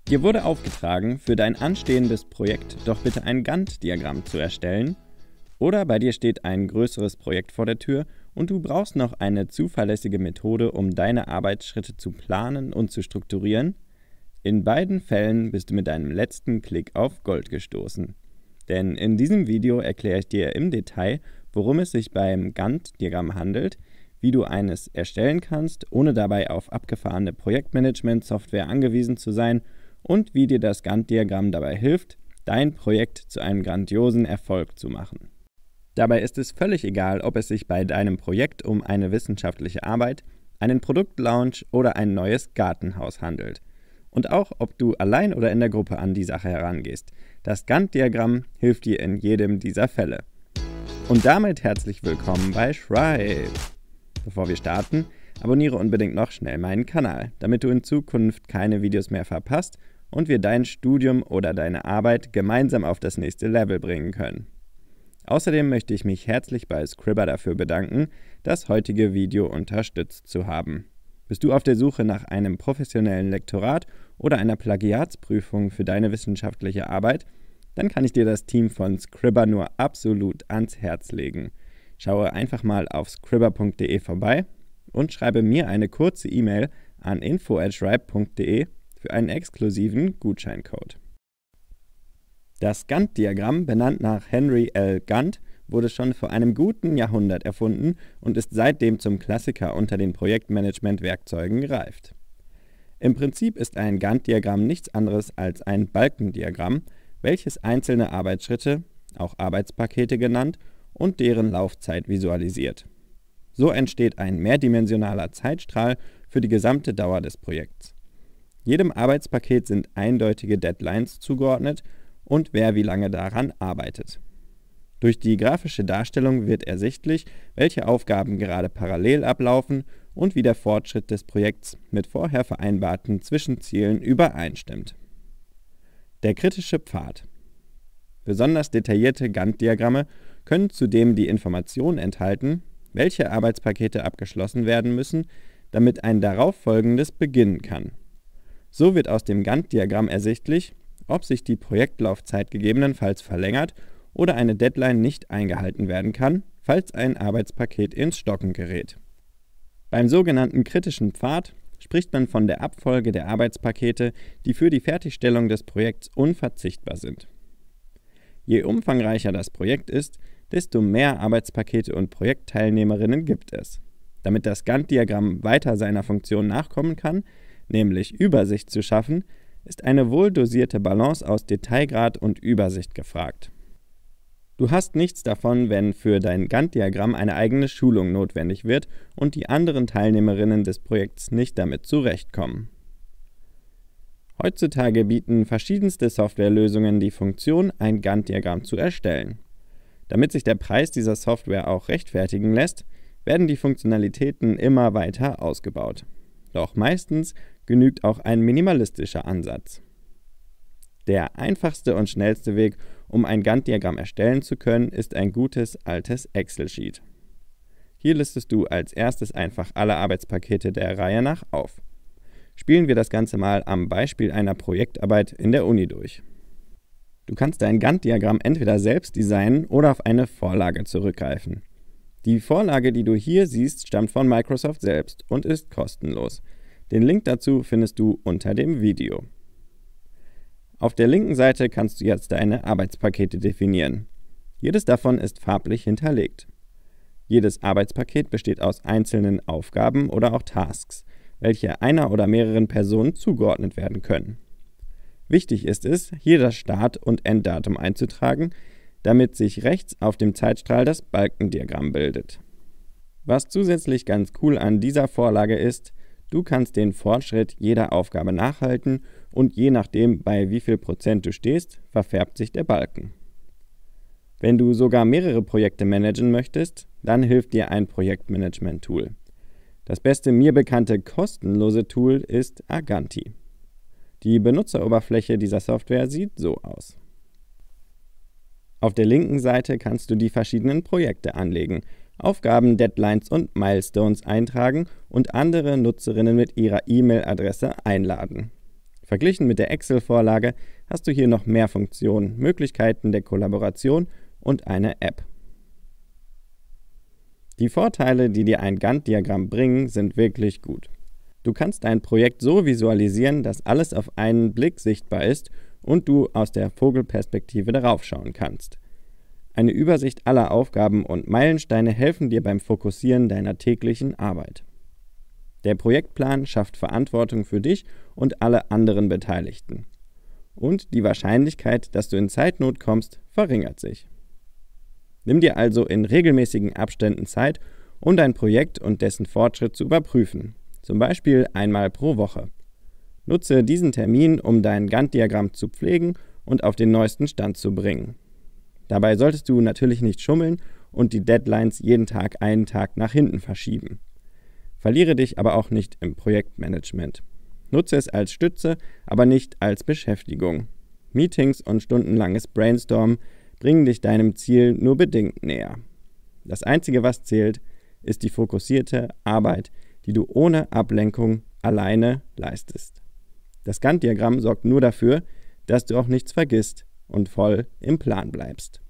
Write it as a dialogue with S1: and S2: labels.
S1: Dir wurde aufgetragen, für dein anstehendes Projekt doch bitte ein Gantt-Diagramm zu erstellen, oder bei dir steht ein größeres Projekt vor der Tür und du brauchst noch eine zuverlässige Methode, um deine Arbeitsschritte zu planen und zu strukturieren. In beiden Fällen bist du mit deinem letzten Klick auf Gold gestoßen. Denn in diesem Video erkläre ich dir im Detail, worum es sich beim Gantt-Diagramm handelt, wie du eines erstellen kannst, ohne dabei auf abgefahrene Projektmanagement-Software angewiesen zu sein, und wie dir das Gantt-Diagramm dabei hilft, dein Projekt zu einem grandiosen Erfolg zu machen. Dabei ist es völlig egal, ob es sich bei deinem Projekt um eine wissenschaftliche Arbeit, einen Produktlaunch oder ein neues Gartenhaus handelt. Und auch, ob du allein oder in der Gruppe an die Sache herangehst. Das Gantt-Diagramm hilft dir in jedem dieser Fälle. Und damit herzlich willkommen bei Schreib! Bevor wir starten, abonniere unbedingt noch schnell meinen Kanal, damit du in Zukunft keine Videos mehr verpasst und wir dein Studium oder deine Arbeit gemeinsam auf das nächste Level bringen können. Außerdem möchte ich mich herzlich bei Scribr dafür bedanken, das heutige Video unterstützt zu haben. Bist du auf der Suche nach einem professionellen Lektorat oder einer Plagiatsprüfung für deine wissenschaftliche Arbeit? Dann kann ich dir das Team von Scribr nur absolut ans Herz legen. Schaue einfach mal auf scribr.de vorbei und schreibe mir eine kurze E-Mail an info@schreib.de für einen exklusiven Gutscheincode. Das Gantt-Diagramm, benannt nach Henry L. Gantt, wurde schon vor einem guten Jahrhundert erfunden und ist seitdem zum Klassiker unter den Projektmanagement-Werkzeugen gereift. Im Prinzip ist ein Gantt-Diagramm nichts anderes als ein Balkendiagramm, welches einzelne Arbeitsschritte, auch Arbeitspakete genannt, und deren Laufzeit visualisiert. So entsteht ein mehrdimensionaler Zeitstrahl für die gesamte Dauer des Projekts. Jedem Arbeitspaket sind eindeutige Deadlines zugeordnet und wer wie lange daran arbeitet. Durch die grafische Darstellung wird ersichtlich, welche Aufgaben gerade parallel ablaufen und wie der Fortschritt des Projekts mit vorher vereinbarten Zwischenzielen übereinstimmt. Der kritische Pfad. Besonders detaillierte Gantt-Diagramme können zudem die Information enthalten, welche Arbeitspakete abgeschlossen werden müssen, damit ein darauffolgendes beginnen kann. So wird aus dem Gantt-Diagramm ersichtlich, ob sich die Projektlaufzeit gegebenenfalls verlängert oder eine Deadline nicht eingehalten werden kann, falls ein Arbeitspaket ins Stocken gerät. Beim sogenannten kritischen Pfad spricht man von der Abfolge der Arbeitspakete, die für die Fertigstellung des Projekts unverzichtbar sind. Je umfangreicher das Projekt ist, desto mehr Arbeitspakete und Projektteilnehmerinnen gibt es. Damit das Gantt-Diagramm weiter seiner Funktion nachkommen kann, nämlich Übersicht zu schaffen, ist eine wohldosierte Balance aus Detailgrad und Übersicht gefragt. Du hast nichts davon, wenn für dein Gantt-Diagramm eine eigene Schulung notwendig wird und die anderen Teilnehmerinnen des Projekts nicht damit zurechtkommen. Heutzutage bieten verschiedenste Softwarelösungen die Funktion, ein Gantt-Diagramm zu erstellen. Damit sich der Preis dieser Software auch rechtfertigen lässt, werden die Funktionalitäten immer weiter ausgebaut. Doch meistens genügt auch ein minimalistischer Ansatz. Der einfachste und schnellste Weg, um ein Gantt-Diagramm erstellen zu können, ist ein gutes altes Excel-Sheet. Hier listest du als erstes einfach alle Arbeitspakete der Reihe nach auf. Spielen wir das Ganze mal am Beispiel einer Projektarbeit in der Uni durch. Du kannst dein Gantt-Diagramm entweder selbst designen oder auf eine Vorlage zurückgreifen. Die Vorlage, die du hier siehst, stammt von Microsoft selbst und ist kostenlos. Den Link dazu findest du unter dem Video. Auf der linken Seite kannst du jetzt deine Arbeitspakete definieren. Jedes davon ist farblich hinterlegt. Jedes Arbeitspaket besteht aus einzelnen Aufgaben oder auch Tasks, welche einer oder mehreren Personen zugeordnet werden können. Wichtig ist es, hier das Start- und Enddatum einzutragen, damit sich rechts auf dem Zeitstrahl das Balkendiagramm bildet. Was zusätzlich ganz cool an dieser Vorlage ist, du kannst den Fortschritt jeder Aufgabe nachhalten und je nachdem, bei wie viel Prozent du stehst, verfärbt sich der Balken. Wenn du sogar mehrere Projekte managen möchtest, dann hilft dir ein Projektmanagement-Tool. Das beste mir bekannte kostenlose Tool ist Aganti. Die Benutzeroberfläche dieser Software sieht so aus. Auf der linken Seite kannst du die verschiedenen Projekte anlegen, Aufgaben, Deadlines und Milestones eintragen und andere Nutzerinnen mit ihrer E-Mail-Adresse einladen. Verglichen mit der Excel-Vorlage hast du hier noch mehr Funktionen, Möglichkeiten der Kollaboration und eine App. Die Vorteile, die dir ein Gantt-Diagramm bringen, sind wirklich gut. Du kannst dein Projekt so visualisieren, dass alles auf einen Blick sichtbar ist und du aus der Vogelperspektive darauf schauen kannst. Eine Übersicht aller Aufgaben und Meilensteine helfen dir beim Fokussieren deiner täglichen Arbeit. Der Projektplan schafft Verantwortung für dich und alle anderen Beteiligten. Und die Wahrscheinlichkeit, dass du in Zeitnot kommst, verringert sich. Nimm dir also in regelmäßigen Abständen Zeit, um dein Projekt und dessen Fortschritt zu überprüfen, zum Beispiel einmal pro Woche. Nutze diesen Termin, um dein Gantt-Diagramm zu pflegen und auf den neuesten Stand zu bringen. Dabei solltest du natürlich nicht schummeln und die Deadlines jeden Tag einen Tag nach hinten verschieben. Verliere dich aber auch nicht im Projektmanagement. Nutze es als Stütze, aber nicht als Beschäftigung. Meetings und stundenlanges Brainstormen bringen dich deinem Ziel nur bedingt näher. Das Einzige, was zählt, ist die fokussierte Arbeit, die du ohne Ablenkung alleine leistest. Das Gantt-Diagramm sorgt nur dafür, dass du auch nichts vergisst und voll im Plan bleibst.